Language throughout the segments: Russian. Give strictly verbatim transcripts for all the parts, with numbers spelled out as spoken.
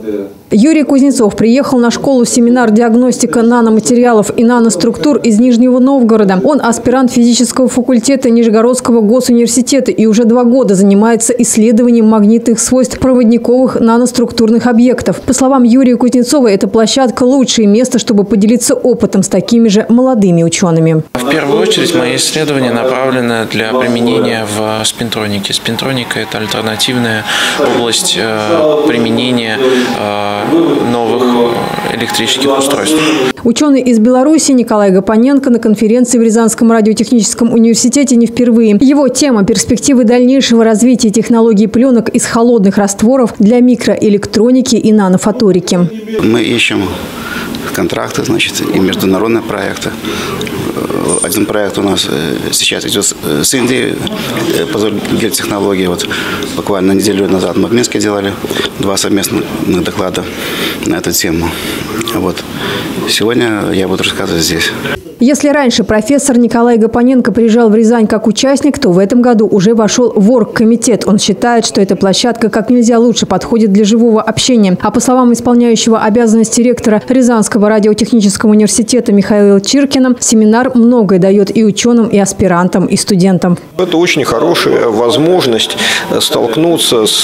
Юрий Кузнецов приехал на школу-семинар «Диагностика наноматериалов и наноструктур» из Нижнего Новгорода. Он аспирант физического факультета Нижегородского госуниверситета и уже два года занимается исследованием магнитных свойств проводниковых наноструктурных объектов. По словам Юрия Кузнецова, эта площадка – лучшее место, чтобы поделиться опытом с такими же молодыми учеными. В первую очередь мои исследования направлены для применения в спинтронике. Спинтроника – это альтернативная область применения новых электрических устройств. Ученый из Беларуси Николай Гапоненко на конференции в Рязанском радиотехническом университете не впервые. Его тема – перспективы дальнейшего развития технологий пленок из холодных растворов для микроэлектроники и нанофоторики. Мы ищем контракты, значит, и международные проекты. Один проект у нас сейчас идет с Индией, гель-технологии. Вот буквально неделю назад мы в Минске делали два совместных доклада на эту тему. Вот. Сегодня я буду рассказывать здесь. Если раньше профессор Николай Гапоненко приезжал в Рязань как участник, то в этом году уже вошел в оргкомитет. Он считает, что эта площадка как нельзя лучше подходит для живого общения. А по словам исполняющего обязанности ректора Рязанского радиотехнического университета Михаила Чиркина, семинар многое дает и ученым, и аспирантам, и студентам. Это очень хорошая возможность столкнуться с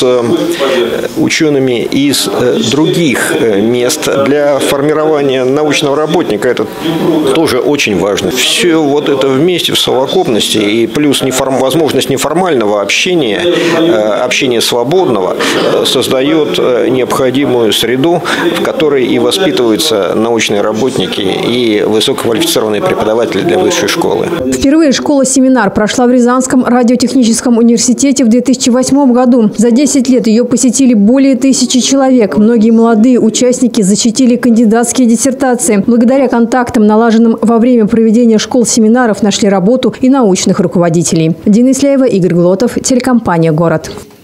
учеными из других мест. Для формирования научного работника это тоже очень важно. Все вот это вместе в совокупности и плюс неформ... возможность неформального общения, общения свободного создает необходимую среду, в которой и воспитываются научные работники и высококвалифицированные преподаватели для высшей школы. Впервые школа-семинар прошла в Рязанском радиотехническом университете в две тысячи восьмом году. За десять лет ее посетили более тысячи человек. Многие молодые участники защитили кандидатские диссертации. Благодаря контактам, налаженным во время проведения школ-семинаров, нашли работу и научных руководителей. Дина Исляева, Игорь Глотов, телекомпания «Город».